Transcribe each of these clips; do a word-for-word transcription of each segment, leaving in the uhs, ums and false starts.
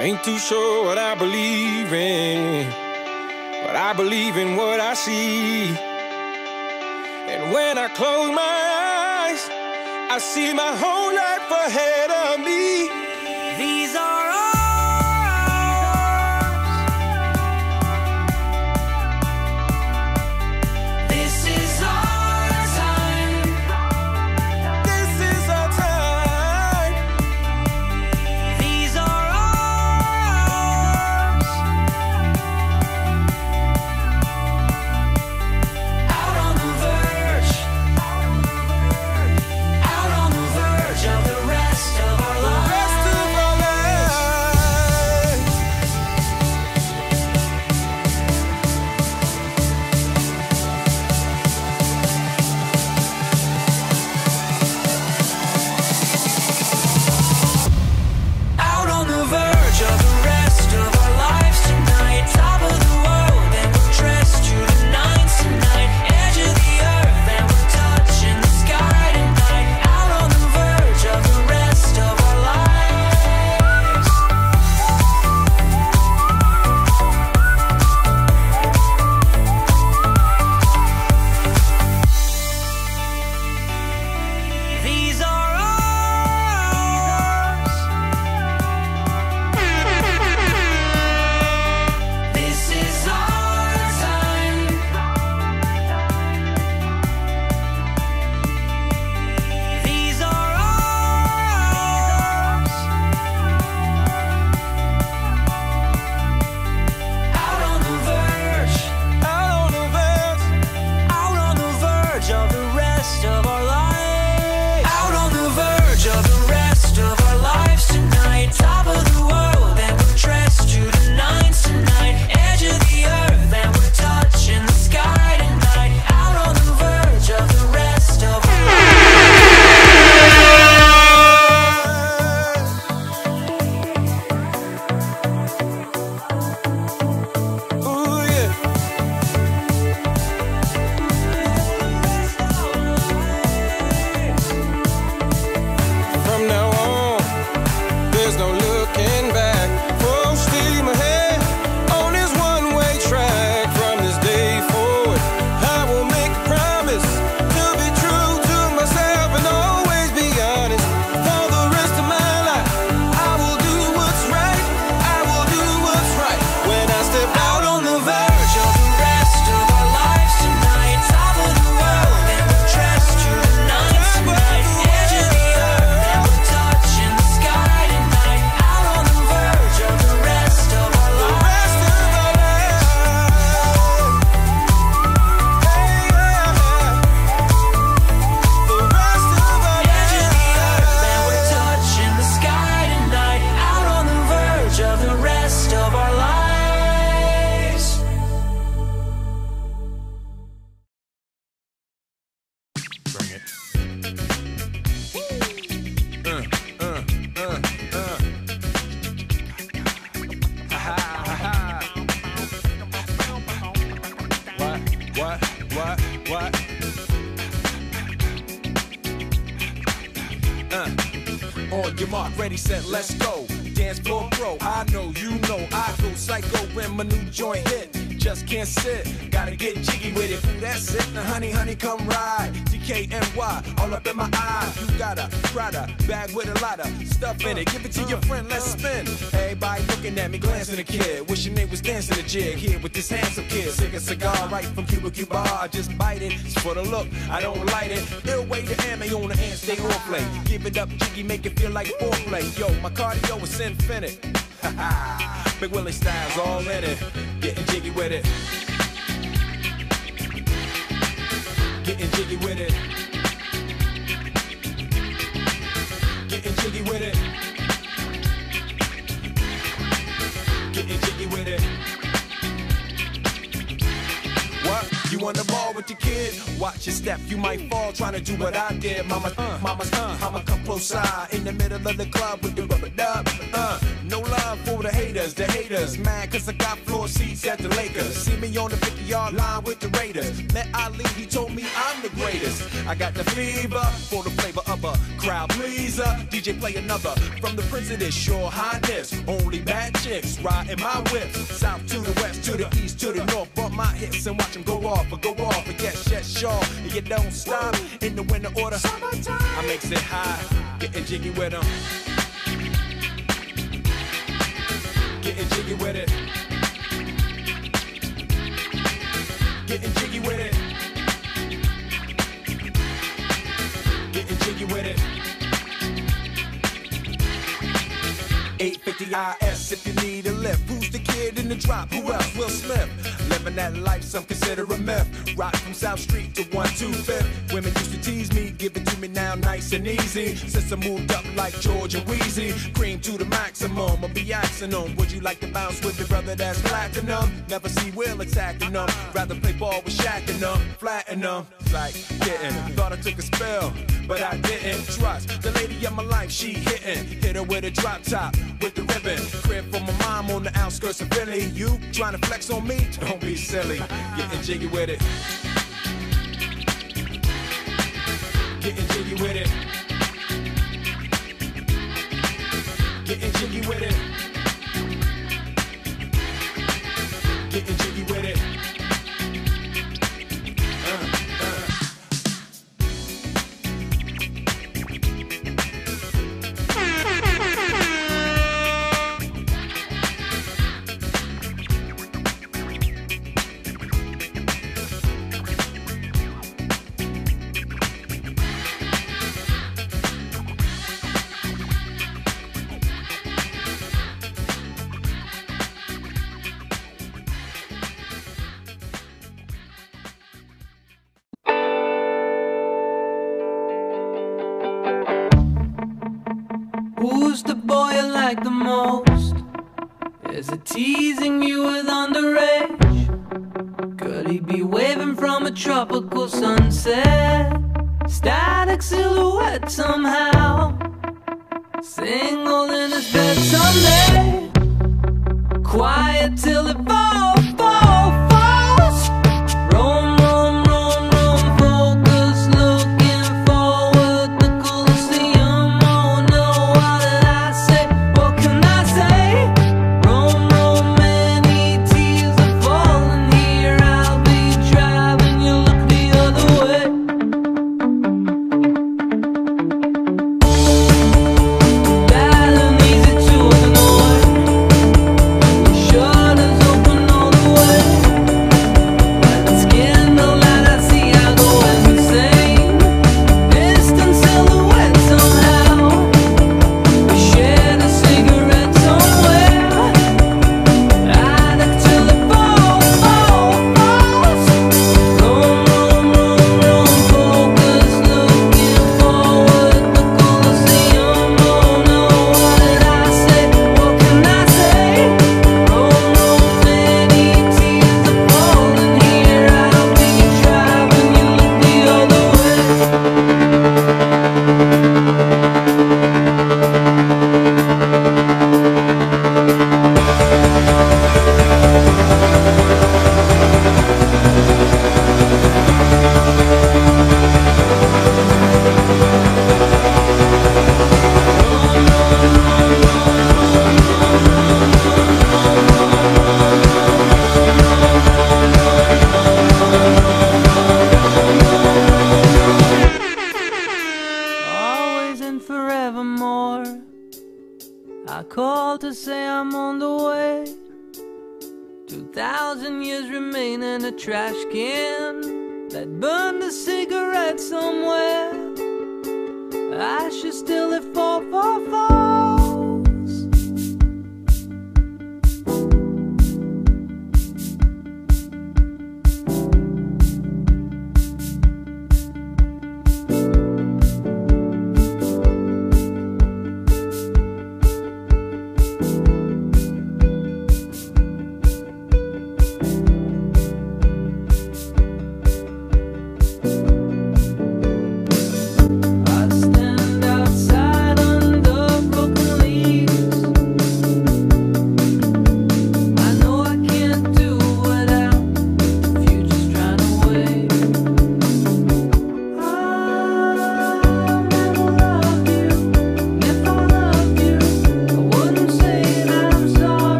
Ain't too sure what I believe in, but I believe in what I see. And when I close my eyes, I see my whole life ahead of me. These are on your mark, ready, set, let's go. Dance floor pro, I know, you know, I go psycho when my new joint hit. Just can't sit, gotta get jiggy with it. Ooh, that's it, now honey, honey, come ride. D K N Y, all up in my eye. You got a Prada bag with a lot of stuff in it. Give it to your friend, let's spin. Everybody looking at me, glancing at the kid. Wishing they was dancing a jig here with this handsome kid. Sick a cigar right from Cuba Cuba. I just bite it, it's for the look, I don't light it. Ill way to ammo on the hand, stay on play. Give it up, jiggy, make it feel like foreplay. Yo, my cardio is infinite. Big Willie style's all in it. Getting jiggy with it. Getting jiggy with it. Getting jiggy with it. Getting jiggy with it. What? You You on the ball with your kid? Watch your step, you might fall trying to do what I did. Mama, uh, mama, uh, mama, come close side in the middle of the club with the rubber dub. Uh, no love for the haters, the haters. Mad cause I got floor seats at the Lakers. See me on the fifty yard line with the Raiders. Met Ali, he told me I'm the greatest. I got the fever for the flavor of a crowd pleaser. D J play another from the Prince of this Shore Highness. Only bad chicks riding my whips. South to the west, to the east, to the north. Bump my hips and watch them go off or go off. And yes, yes, sure. And you don't stop in the winter order. I makes it high, getting jiggy with them. Getting jiggy with it. Getting jiggy with it. Getting jiggy with it. eight fifty I S if you need a lift. Who's the kid in the drop? Who else? Will Smith. Living that life some consider a myth. Rock from South Street to one two fifth. Women used to tease me, give it to me now nice and easy. Since I moved up like George and Wheezy, cream to the maximum. I'll be asking them, would you like to bounce with the brother that's platinum? Never see Will attacking them. Rather play ball with Shaq and them, flatten them. Like getting, thought I took a spell, but I didn't trust the lady of my life. She hitting, hit her with a drop top with the ribbon. Crib for my mom on the outskirts of Philly. You trying to flex on me? Don't be silly. Getting jiggy with it. Getting jiggy with it. Getting jiggy with it. Getting jiggy with it. Uh, uh. Who's the boy you like the most? Is it teasing you with underage? Could he be waving from a tropical sunset? Static silhouette somehow. Single in his bed someday. Quiet till it falls, falls, falls. Roam, roam, roam, roam, focus, looking forward. The Colosseum, oh no, what did I say? What can I say? Roam, roam, many tears are falling here. I'll be driving, you look the other way. Bad and easy to ignore. Shutters open all the way. It's candlelight, I see I go insane. Distant silhouette somehow. We shared a cigarette somewhere. Addict till it falls, falls, falls. Roam, roam, roam, roam, focus, looking forward. The Colosseum, oh no, what did I say? What can I say? Roam, roam, many tears are falling here. I'll be driving, you look the other way. Always and forevermore. I call to say I'm on the way. Two thousand years remain in a trash can that burned a cigarette somewhere. Ashes still it fall, fall, falls.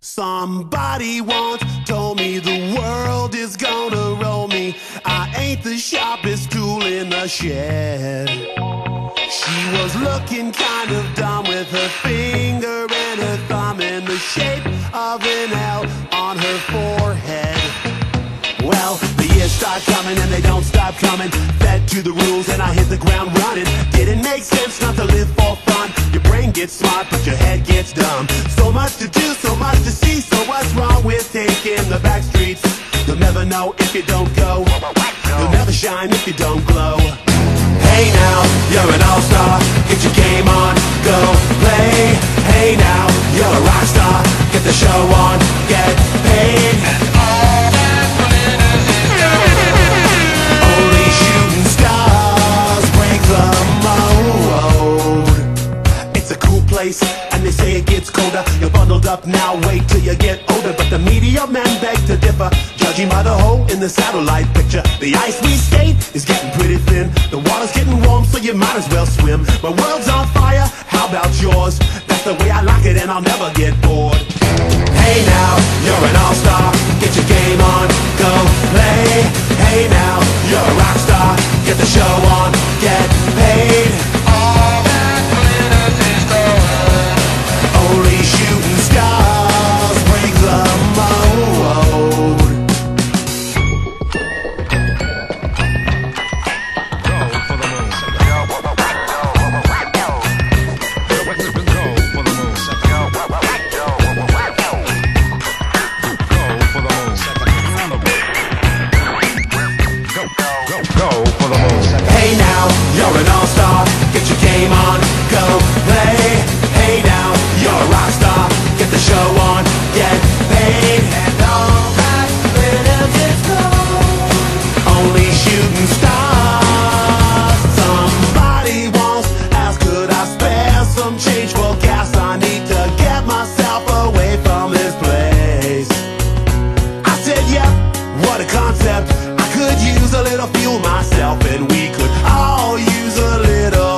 Somebody once told me the world is gonna roll me. I ain't the sharpest tool in the shed. She was looking kind of dumb with her finger and her thumb in the shape of an L on her forehead. Well, the years start coming and they don't stop coming. Fed to the rules and I hit the ground running. Didn't make sense not to live for fun. Your brain gets smart but your head gets dumb. So much to do, so much to see. So what's wrong with taking the back streets? You'll never know if you don't go. You'll never shine if you don't glow. Hey now, you're an all-star. Get your game on, go play. Hey now, you're a rock star. Get the show on, get paid. And all that glitters is gold. Only shooting stars break the mold. It's a cool place, and they say it gets colder. You're bundled up now, wait till you get older. But the media men beg to differ, judging by the hole in the satellite picture. The ice we skate is getting pretty thin. The water's getting warm, so you might as well swim. My world's on fire, how about yours? That's the way I like it and I'll never get bored. Hey now, you're an all-star. Get your game on, go play. Hey now, you're a rock star. Get the show on, get paid. All that glitters is gold. Only shooting stars break the mold. You're an all-star, get your game on, go play. Hey now, you're a rock star, get the show on, get paid. And all that glitters is gold. Only shooting stars. Somebody once asked, could I spare some change for gas? I need to get myself away from this place. I said, yeah, what a concept. I could use a little fuel myself, and we could all use a little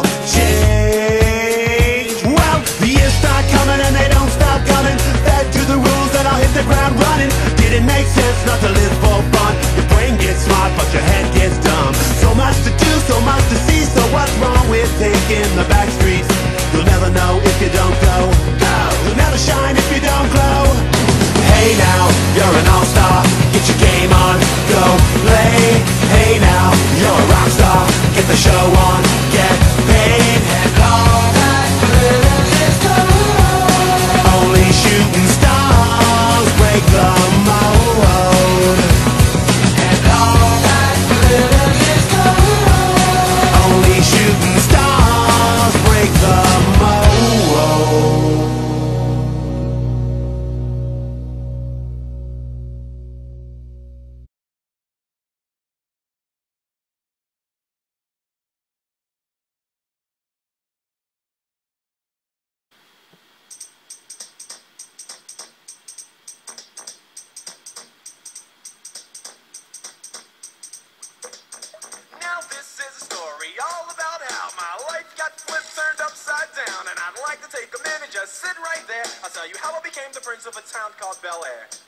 change. Well, the years start coming and they don't stop coming. Fed to the rules and I'll hit the ground running. Didn't make sense not to live for fun. Your brain gets smart but your head gets dumb. So much to do, so much to see. So what's wrong with taking the back streets? You'll never know if you don't go. Go! You'll never shine if you don't glow. Hey now, you're an all-star. Get your game on, go play. Hey now, you're a rock star. Get the show on, get paid. And all that glitters is gold. Only shooting stars break the mold. And all that glitters is gold. Only shooting stars break the mold. Sit right there, I'll tell you how I became the prince of a town called Bel Air.